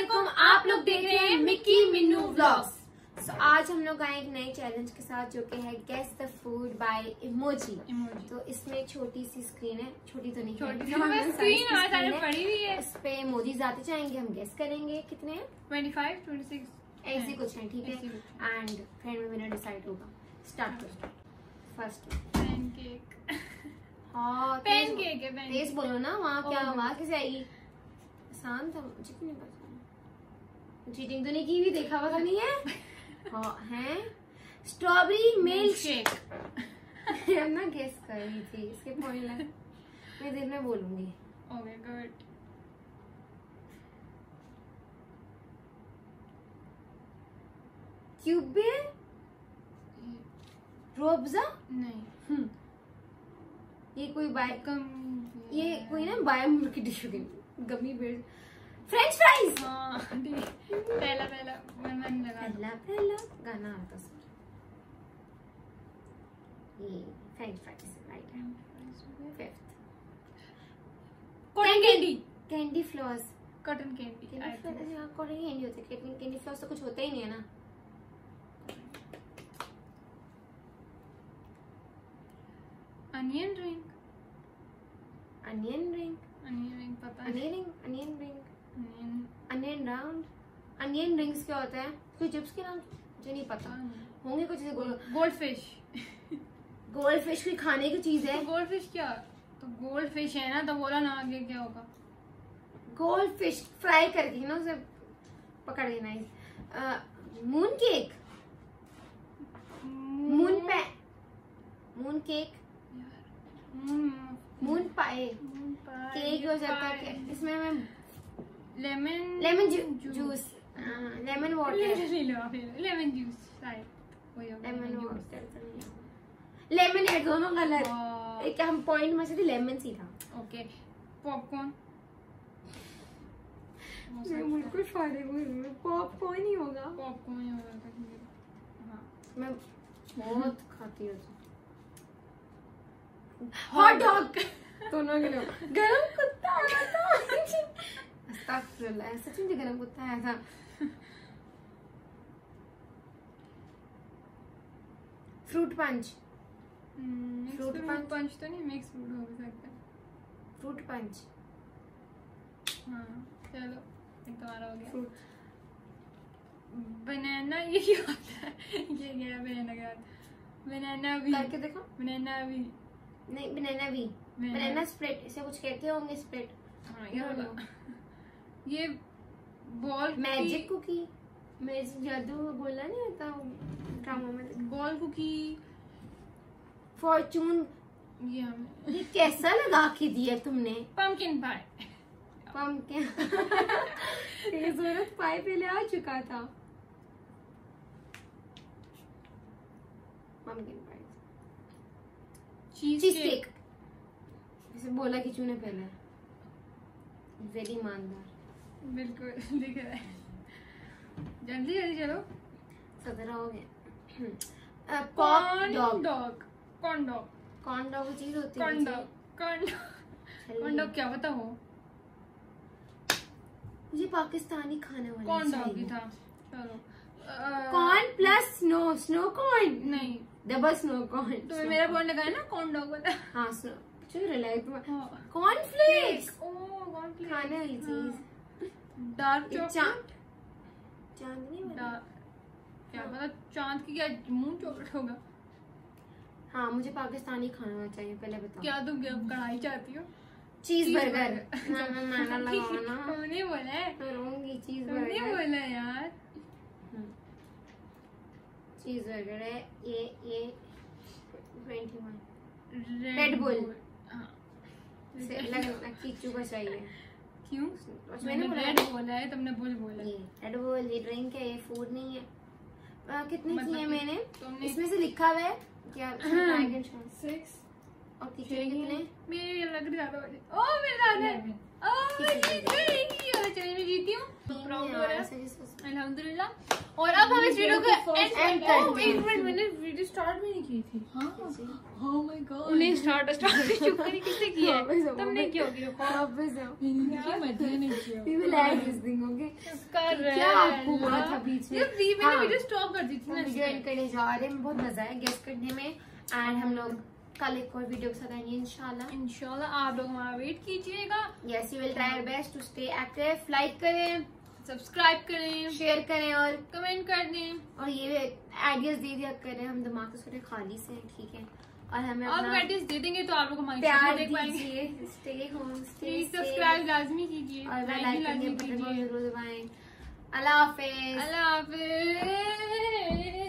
अस्सलामुअलैकुम, आप लोग देख रहे हैं मिक्की मिन्नू व्लॉग्स। आज हम लोग आए एक नए चैलेंज के साथ जो कि है guess the food by emoji. तो इसमें छोटी सी स्क्रीन है, छोटी तो नहीं, छोटी स्क्रीन पड़ी हुई है। इस पे इमोजीज आते जाएंगे, हम गेस करेंगे कितने हैं, 25, 26 ऐसे कुछ है, ठीक है। एंड फ्रेंड में मेरा डिसाइड होगा। स्टार्ट करो। First pancake. हाँ पैनकेक है। तेज बोलो ना, वहाँ क्या आवाज कैसे आएगी? आसान था, मुझे क्यों नहीं पता। चीटिंग तो नहीं की हुई, देखा हुआ तो नहीं है। हाँ है स्ट्रॉबेरी मिल्क शेक। हम ना गेस कर रही थी, इसके पॉइंट लग मैं देर में बोलूंगी। Okay good. क्यूबे रोब्जा नहीं। ये कोई ये कोई ना बायो की डिश होगी, गमी बेर फ्रेंच फ्राइज। हाँ पहला मन लगा पहला गाना आता सर, ये फ्रेंच फ्राइज राइट है। Fifth cotton candy. Candy floss. Cotton candy. Cotton candy होते हैं, लेकिन कैंडी फ्लॉस तो कुछ होता ही नहीं है ना। Onion ring. अनियन रिंग पता अनियन राउंड। अनियन रिंग्स क्या होता है? कोई चिप्स के नाम मुझे नहीं पता, होंगे कुछ ऐसे। Gold fish. गोल्ड फिश कोई खाने की चीज है? गोल्ड फिश क्या? तो गोल्ड फिश है ना, तो बोला ना आगे क्या होगा। गोल्ड फिश फ्राई करके ना उसे पकड़ लेना। Moon cake. Moon cake. Moon pie cake हो जाता है। इसमें मैं lemon juice, lemon water, lemon juice शायद लेमन वाटर, लेमन दोनों गलत। एक हम पॉइंट में से थी, लेमन सी था। Okay popcorn. बिल्कुल फायदे पॉपकॉर्न ही होगा। पॉपकॉर्न ही होगा। हाँ मैं बहुत खाती हूँ। Hot dog. दोनों के लोग। गरम कुत्ता अस्तगफिरुल्लाह, सच में गरम कुत्ता है ऐसा। Fruit punch. फ्रूट पंच तो नहीं, मिक्स फ्रूट हो सकता है। Fruit punch. हाँ चलो एक तुम्हारा हो गया। Fruit banana. ये क्या होता है? ये गया बनाना के बाद। बनाना भी करके देखो। बनाना भी नहीं, बनाना स्प्लिट, इसे कुछ कहते होंगे, स्प्लिट। हाँ ये होगा। ये बॉल मैजिक कुकी, मैजिक जादू बोला नहीं होता ड्रामा में। Ball cookie. फॉर्चून। ये कैसा लगा के दिया तुमने? पंपकिन पाई। पंपकिन जरूरत पाई पहले आ चुका था। Pumpkin pie. Cheese cake. जैसे बोला कि चूने पहले। वेरी ईमानदार। बिल्कुल दिख रहा है। जल्दी जल्दी चलो। 17 हो गए। Corn dog. Corn dog. Corn dog चीज होती है। कॉर्न डॉग क्या पता हो? मुझे पाकिस्तानी खाने वाला कॉर्न डॉग भी था। चलो कॉर्न प्लस स्नो कॉर्न नहीं, डबल स्नो कॉर्न। तो मेरा पॉइंट लगाया ना, कॉर्न डॉग बता। हाँ स्नो कॉर्न फ्लेक्स। खाने वाली चीज। Dark chocolate. चांदनी क्या पता चांद की क्या मुंह चॉकलेट होगा। हाँ मुझे पाकिस्तानी खाना चाहिए, पहले बताओ। क्या तुम कढ़ाई चाहती हो? चीज बर्गर। ना लगाओ ना। तुमने बोला है। करूंगी चीज बर्गर। तुमने बोला यार। चीज बर्गर है ये 21। Red Bull. लगना कीचू का चाहिए। क्यों? मैंने रेड बोला है, तुमने बुल बोला। ये रेड बुल, ये ड्रिंक है, ये फूड नहीं है। कितने किए हैं मैंने? इसमें से लिखा हुआ है क्या? 6। और कितने? मेरे लग रहा था। ओ मेरे दादा है। ओ चलिए मैं जीती हूँ। प्राउड हो रहा है अल्हम्दुलिल्लाह। और अब हम इस वीडियो को एंड करते हैं। एक मिनट, मैंने वीडियो स्टार्ट भी नहीं की थी। हाँ Oh my God. उन्हें स्टार्ट चुप करी किसने किया है? तुमने क्यों किया? मैंने नहीं किया। We will add this thing, okay? कर रहे क्या आपको हुआ था बीच में? ये फ्री में हाँ। वीडियो स्टॉप कर दी थी ना। वीडियो एंड करने जा रहे हैं, बहुत मजा है गेस्ट करने में एंड हम लोग कल एक और वीडियो के साथ आएंगे इंशाल्लाह आप लोग हमारा वेट कीजिएगा। Yes we will try our best to stay active. Like करें, सब्सक्राइब करें, शेयर करें और कमेंट कर दें और ये आइडियाज दे दिया करें। हम दिमाग से थोड़े खाली से हैं, ठीक है, और हमें और अपना आइडियाज दे देंगे तो आप लोग हमारी प्यार देख पाएंगे। दीजिए। Stay home, stay please subscribe लाजमी कीजिए और लाइक लाइक भी लाजमी करके बटन को कीजिए। जरूर दबाएं। अल्लाह हाफिज। अल्लाह हाफिज।